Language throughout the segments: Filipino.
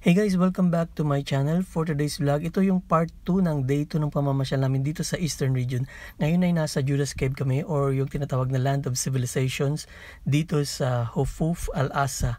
Hey guys, welcome back to my channel. For today's vlog, ito yung part 2 ng day 2 ng pamamasyal namin dito sa Eastern region. Ngayon ay nasa Judas Cave kami, or yung tinatawag na Land of Civilizations, dito sa Al-hofuf, Al-ahsa.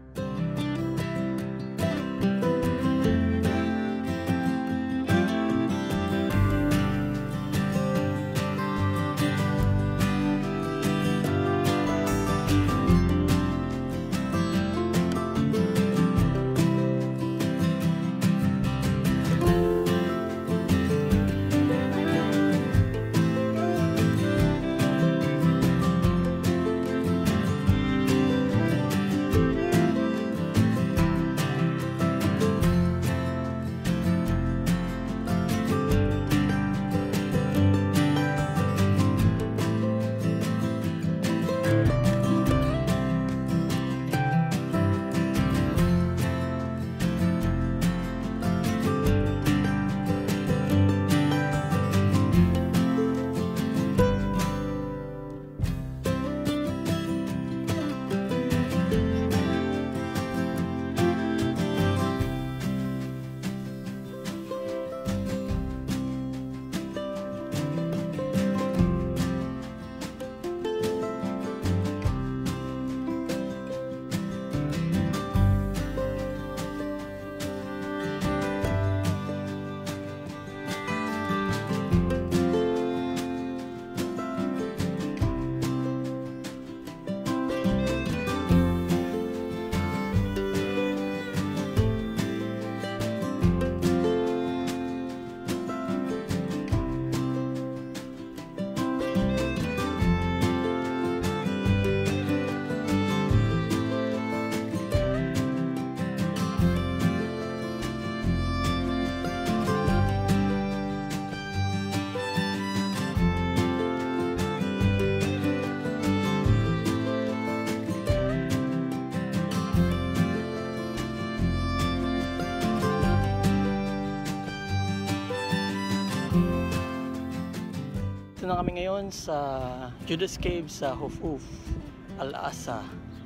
Ito na kami ngayon sa Judas Cave sa Al-hofuf, Al-ahsa.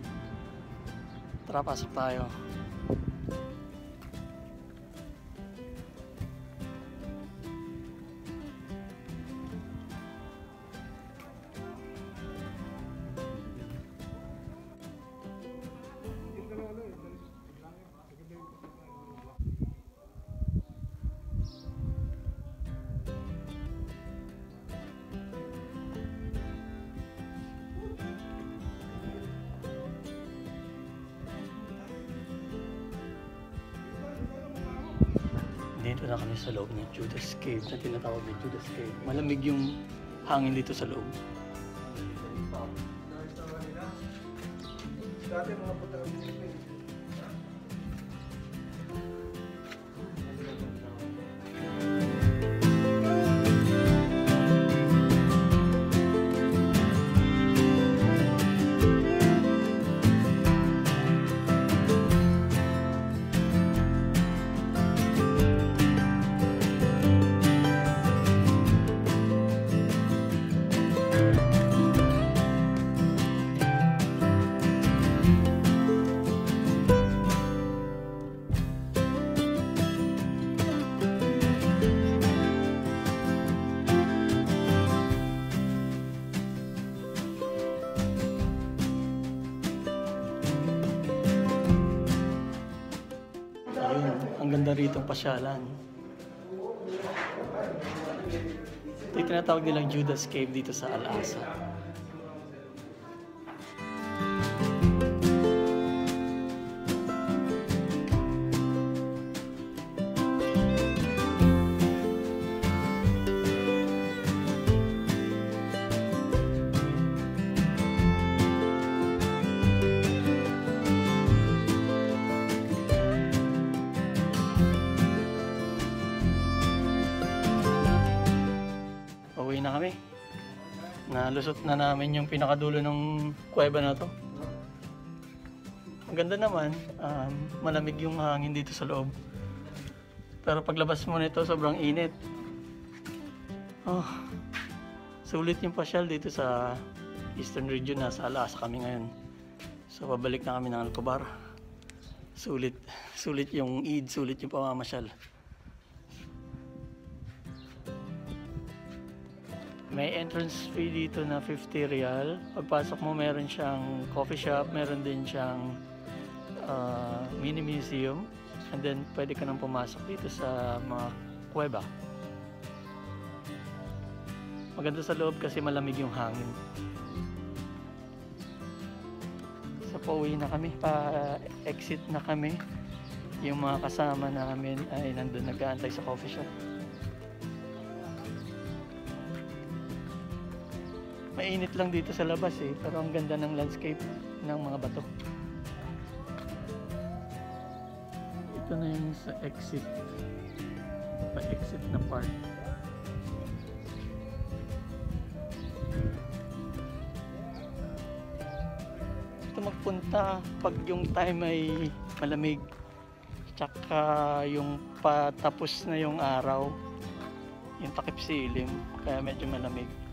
Tara, pasok tayo. Dito na kami sa loob ng Judas Cave na tinatawag na Judas Cave. Malamig yung hangin dito sa loob. Dati mga puta ang ganda rito ang pasyalan. Ito yung tinatawag nilang Judas Cave dito sa Al-ahsa. Uwi na kami. Nalusot na namin yung pinakadulo ng kuweba na to. Maganda naman, malamig yung hangin dito sa loob. Pero paglabas mo nito, sobrang init. Sulit yung pasyal dito sa Eastern region. Nasa Al-ahsa kami ngayon. So pabalik na kami ng Al-Qarah. Sulit Sulit yung Eid, sulit yung pamamasyal. May entrance fee dito na 50 rial. Pagpasok mo meron siyang coffee shop, meron din siyang mini museum, and then pwede ka nang pumasok dito sa mga kuweba. Maganda sa loob kasi malamig yung hangin. So pauwi na kami, pa-exit na kami. Yung mga kasama namin ay nandun nag-aantay sa coffee shop. Mainit lang dito sa labas pero ang ganda ng landscape ng mga bato. Ito na yung sa exit, pa-exit na part. Ito magpunta pag yung time ay malamig, tsaka yung patapos na yung araw, yung takip silim, kaya medyo malamig.